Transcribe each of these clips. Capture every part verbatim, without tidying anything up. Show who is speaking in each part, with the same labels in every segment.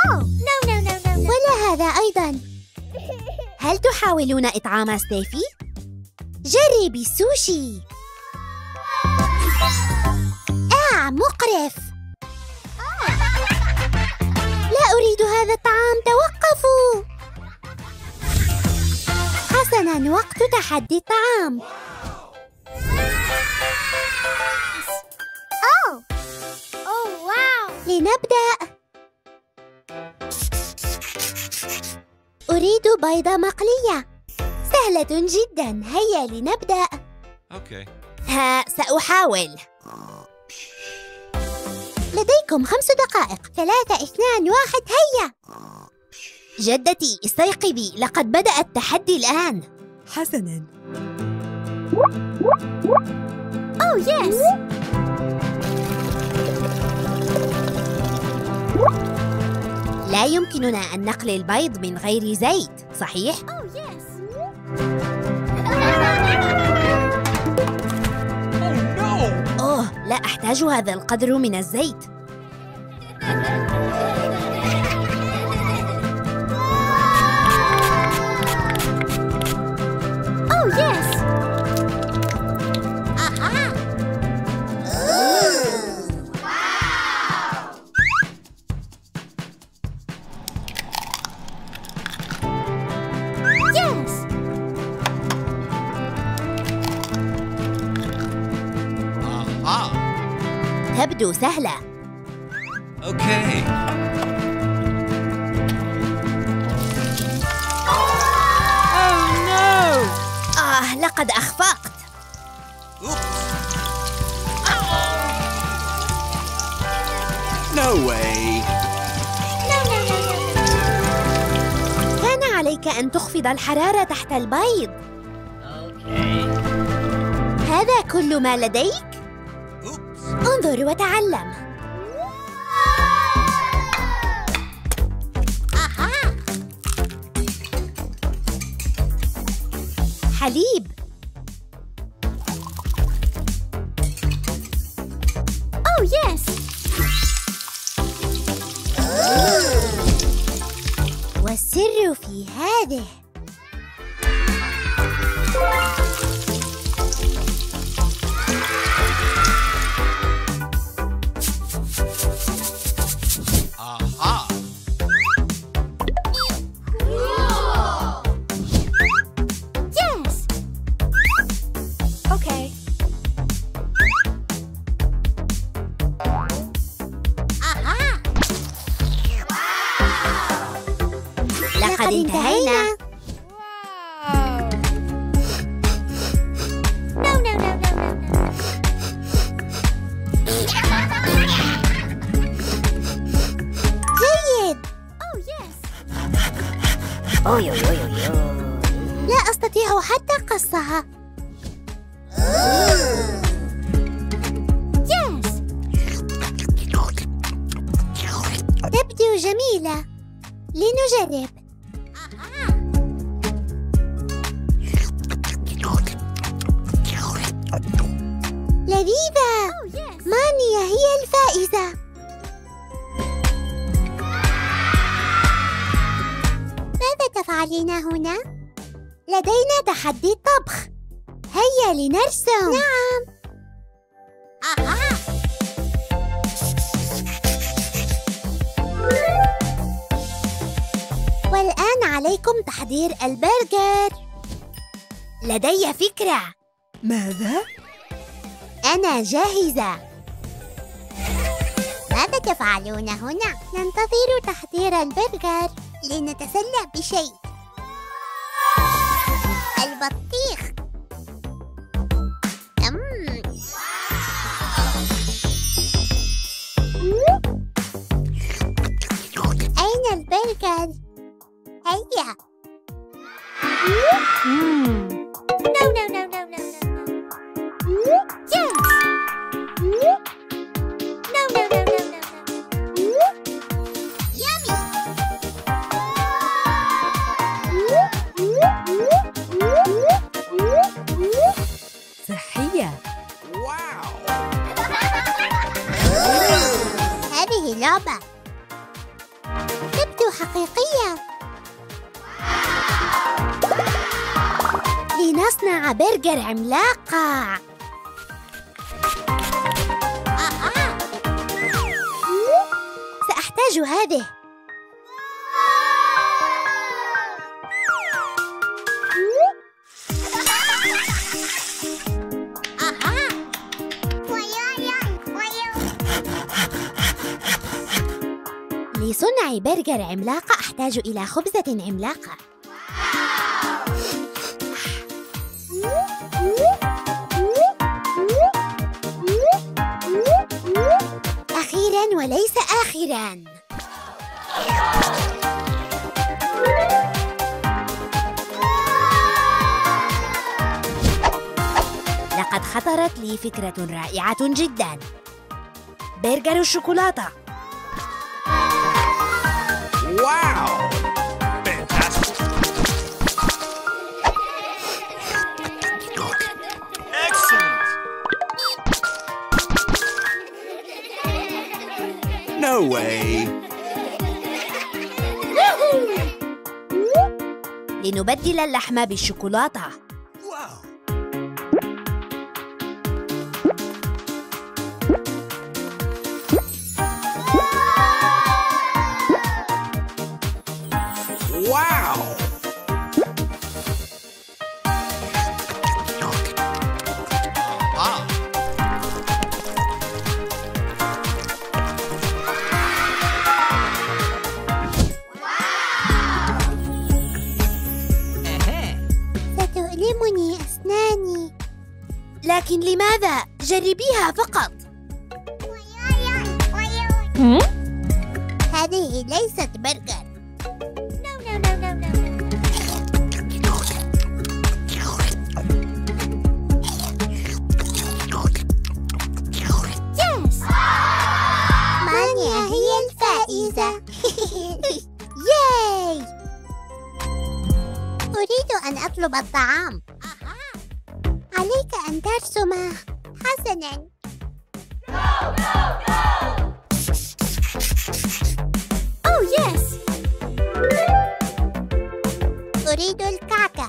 Speaker 1: ولا هذا أيضاً. هل تحاولون إطعام ستيفي؟ جربي السوشي. آه مقرف. لا أريد هذا الطعام، توقفوا. حسناً، وقت تحدي الطعام. أوه أوه واو. لنبدأ. أريد بيضة مقلية. سهلة جداً، هيا لنبدأ.
Speaker 2: أوكي.
Speaker 1: ها سأحاول. لديكم خمس دقائق. ثلاثة، اثنان، واحد، هيا. جدتي استيقظي، لقد بدأ التحدي الآن.
Speaker 3: حسناً.
Speaker 1: أوه يس. لا يمكننا أن نقلي البيض من غير زيت، صحيح؟ أوه يس. أوه، لا أحتاج هذا القدر من الزيت. أوه يس. أها. يس. تبدو سهلة.
Speaker 2: أوكي.
Speaker 1: آه لقد أخفقت.
Speaker 2: No way.
Speaker 1: كان عليك أن تخفض الحرارة تحت البيض.
Speaker 2: أوكي.
Speaker 1: هذا كل ما لديك؟ انظر وتعلم. أها. حليب. أوه يس. والسر في هذه.
Speaker 2: Aha.
Speaker 1: Yes. Okay. أها. لقد انتهينا. No, no, no, no, no, no. جيد. Oh yes. أوي أوي أوي أوي. لا أستطيع حتى قصها. Yes. تبدو جميلة. لنجرب. لذيذة. مانيا هي الفائزة. ماذا تفعلين هنا؟ لدينا تحدي الطبخ. هيا لنرسم. نعم. أها. والآن عليكم تحضير البرجر. لدي فكرة.
Speaker 3: ماذا؟
Speaker 1: أنا جاهزة. ماذا تفعلون هنا؟ ننتظر تحضير البرجر لنتسلى بشيء. البطيخ. أمم. أين البرجر؟ هيا. No, no, no, no, no, no. Yes. No, no, no, no, no, no. Yummy.
Speaker 3: صحية.
Speaker 2: واو.
Speaker 1: هذه لعبة. تبدو حقيقية. لنصنع برجر عملاقة. سأحتاج هذه. لصنع برجر عملاقة أحتاج إلى خبزة عملاقة. أخيراً وليس آخراً. لقد خطرت لي فكرة رائعة جداً. برجر الشوكولاتة.
Speaker 2: Wow! Fantastic! Excellent! No way!
Speaker 1: لنبدل اللحم بالشوكولاتة.
Speaker 2: Wow! Wow! Ah.
Speaker 1: ستؤلمني أسناني. لكن لماذا؟ جربيها فقط. هذه ليست برجر. مانيا هي الفائزة. ياي! أريد أن أطلب الطعام. عليك أن ترسمه. حسناً. أوه يس! أريد الكعكة.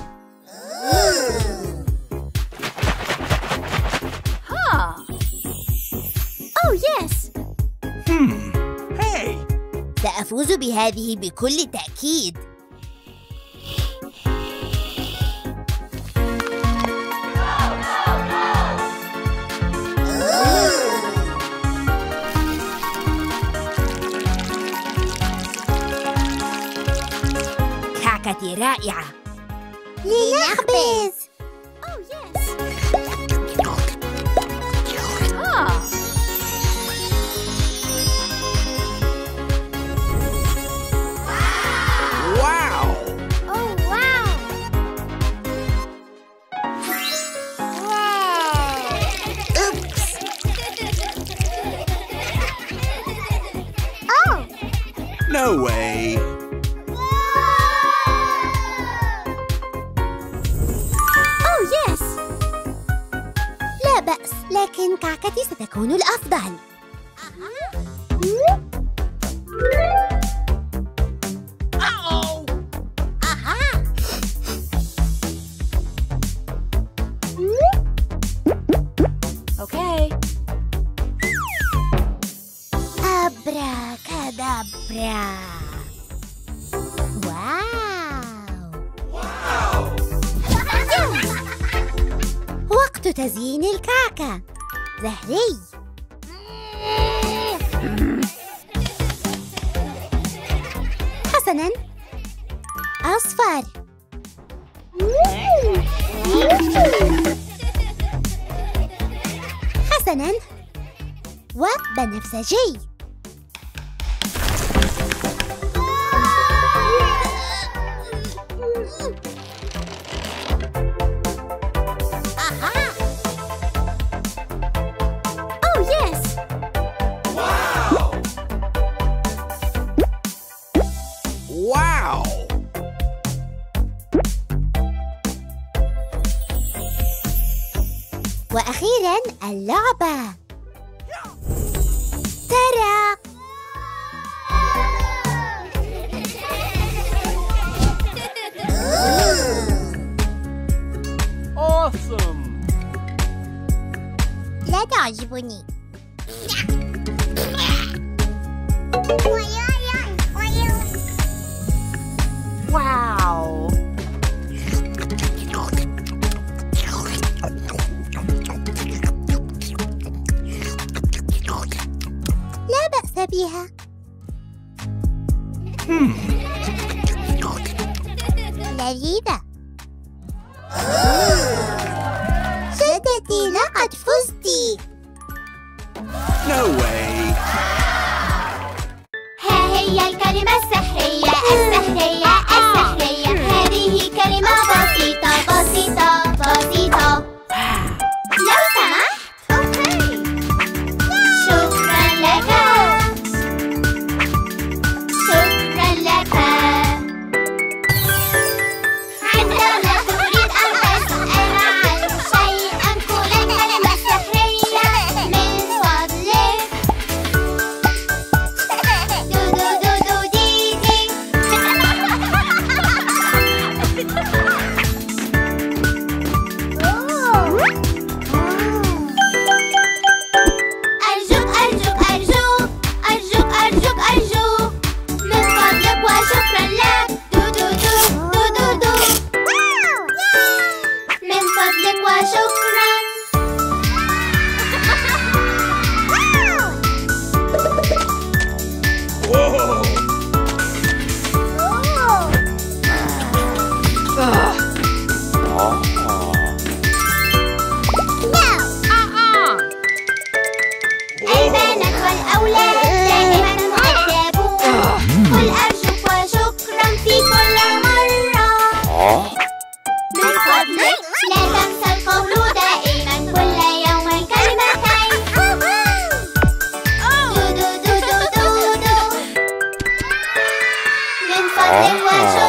Speaker 1: ها! أوه يس!
Speaker 2: Hmm. Hey!
Speaker 1: سأفوز بهذه بكل تأكيد. كعكتي رائعة. لنخبز. أوه يس! ها!
Speaker 2: Wow!
Speaker 1: أوه واو! واو! أوبس! أوه!
Speaker 2: No way!
Speaker 1: أوه يس! لا بأس، لكن كعكتي ستكون الأفضل.
Speaker 2: Uh-oh!
Speaker 1: أها!
Speaker 3: أوكي.
Speaker 1: أبرا كادابرا. واو! يس! وقت تزيين الكعكة. زهري. حسناً. أصفر. حسناً. وبنفسجي. أها! أوه يس!
Speaker 2: Wow!
Speaker 1: وأخيراً اللعبة. ترى يعجبني.
Speaker 4: واو.
Speaker 1: لا بأس بها. لذيذة. جدتي لقد فزتِ.
Speaker 2: No way.
Speaker 1: ها هي الكلمة السحرية السحرية السحرية. هذه كلمة بسيطة بسيطة بسيطة. لو سمحت. أوكي. شكرا لك. شكرا لك. عندما تريد أن تسأل عن شيء قل الكلمة السحرية من فضلك. دو دو دو دو دي دي. أرجوك أرجوك أرجوك أرجوك أرجوك أرجوك من فضلك وشكرا لك. دو دو دو دو دو دو. من فضلك وشكرا.
Speaker 2: Whoa.
Speaker 1: البنات والأولاد دائما مؤدبون. قل أرجوك وشكرا في كل مرة. من فضلك لا تنسى القول دائما كل يوم كلمتين. دو دو دو دو دو دو. من فضلك وشكرا.